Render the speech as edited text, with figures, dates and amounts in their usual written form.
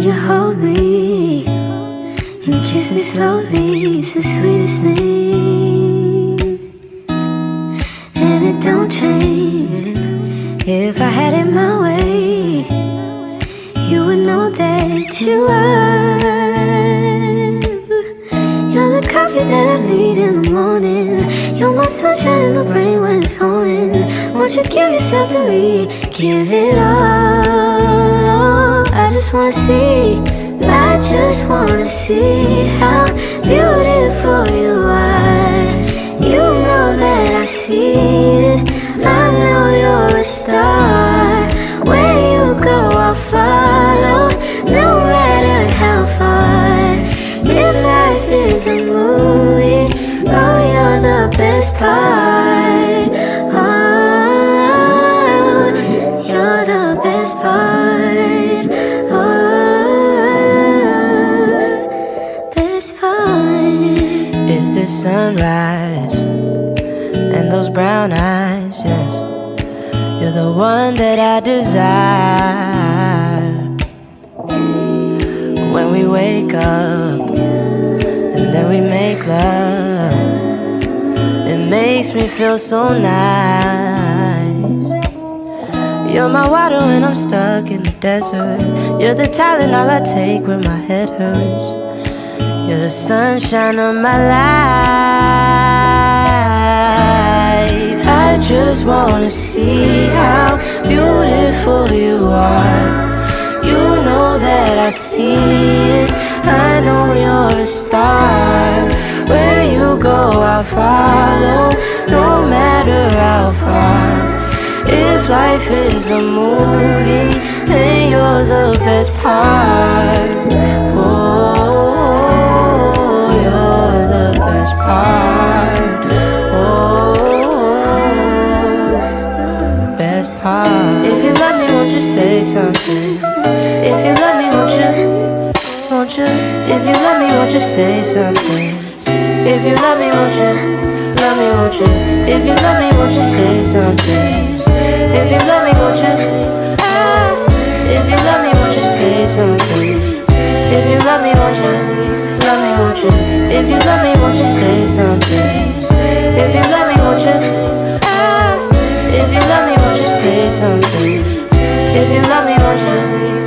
you hold me and kiss me slowly, it's the sweetest thing. And it don't change. If I had it my way, you would know that you are. You're the coffee that I need in the morning. You're my sunshine in the rain when it's pouring. Won't you give yourself to me? Give it all. I just wanna see, I just wanna see how beautiful you are. You know that I see it. I know you're a star. Where you go, I'll follow, no matter how far. If life is a movie, oh, you're the best part. Oh, you're the best part. Oh, best part. It's the sunrise and those brown eyes, yes. You're the one that I desire. When we wake up and then we make love, it makes me feel so nice. You're my water when I'm stuck in the desert. You're the Tylenol I take when my head hurts. You're the sunshine of my life. I just wanna see how beautiful you are. You know that I see it. I know you're a star. Where you go, I'll follow, no matter how far. If life is a movie, then you're the best part. Oh, you're the best part. Oh, best part. If you love me, won't you say something? If you love me, won't you? If you love me, won't you say something? If you love me, won't you? Love me, won't you? If you love me, won't you say something? If you love me, won't you? If you love me, won't you say something? If you love me, won't you? Love me, won't you? If you love me, won't you say something? If you love me, won't you? If you love me, won't you say something? If you love me, won't you?